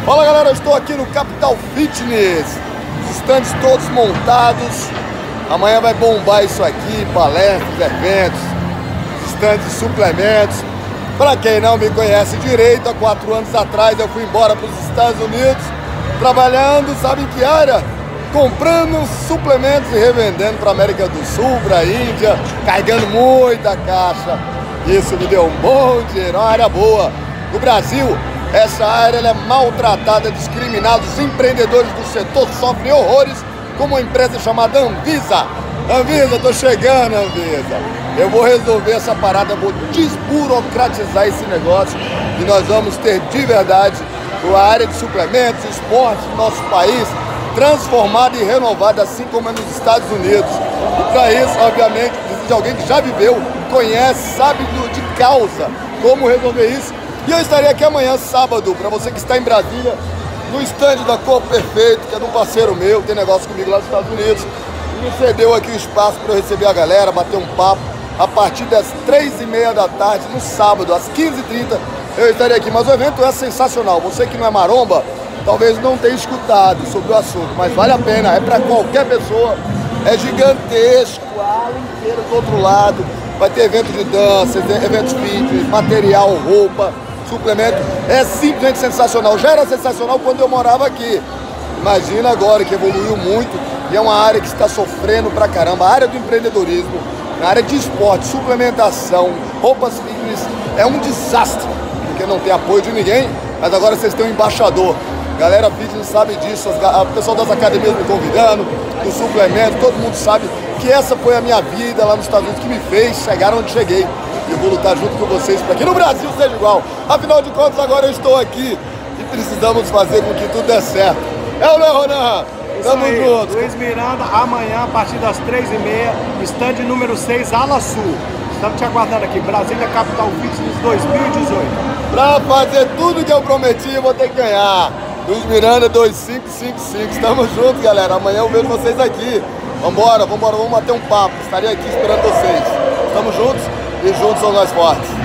Fala galera, eu estou aqui no Capital Fitness, os estandes todos montados. Amanhã vai bombar isso aqui, palestras, eventos, estandes de suplementos. Para quem não me conhece direito, há 4 anos atrás eu fui embora para os Estados Unidos, trabalhando, sabe em que área? Comprando suplementos e revendendo para a América do Sul, para a Índia, carregando muita caixa. Isso me deu um bom dinheiro, uma área boa. No Brasil, essa área ela é maltratada, discriminada. Os empreendedores do setor sofrem horrores, como uma empresa chamada Anvisa. Anvisa, tô chegando, Anvisa. Eu vou resolver essa parada, vou desburocratizar esse negócio e nós vamos ter de verdade a área de suplementos, esportes do nosso país transformada e renovada, assim como é nos Estados Unidos. E para isso, obviamente, precisa de alguém que já viveu, conhece, sabe de causa como resolver isso. E eu estarei aqui amanhã, sábado, para você que está em Brasília, no estande da Corpo Perfeito, que é de um parceiro meu, tem negócio comigo lá nos Estados Unidos. E me cedeu aqui o espaço para eu receber a galera, bater um papo, a partir das 3h30 da tarde, no sábado, às 15h30, eu estarei aqui. Mas o evento é sensacional. Você que não é maromba, talvez não tenha escutado sobre o assunto, mas vale a pena, é para qualquer pessoa, é gigantesco, a ala inteira do outro lado, vai ter evento de dança, eventos fitness, material, roupa, suplemento, é simplesmente sensacional. Já era sensacional quando eu morava aqui, imagina agora que evoluiu muito e é uma área que está sofrendo pra caramba. A área do empreendedorismo, na área de esporte, suplementação, roupas fitness, é um desastre, porque não tem apoio de ninguém, mas agora vocês têm um embaixador. Galera fitness sabe disso, o pessoal das academias me convidando, do suplemento, todo mundo sabe que essa foi a minha vida lá nos Estados Unidos, que me fez chegar onde cheguei. E eu vou lutar junto com vocês para que no Brasil seja igual. Afinal de contas, agora eu estou aqui e precisamos fazer com que tudo dê certo. É o Ronan? Tamo juntos. Luiz Miranda, amanhã, a partir das 3h30, estande número 6, Ala Sul. Estamos te aguardando aqui, Brasília Capital Fitness 2018. Para fazer tudo que eu prometi, eu vou ter que ganhar. Luiz Miranda 2555. Estamos juntos, galera. Amanhã eu vejo vocês aqui. Vambora, vamos bater um papo. Estarei aqui esperando vocês. Estamos juntos e juntos somos nós fortes.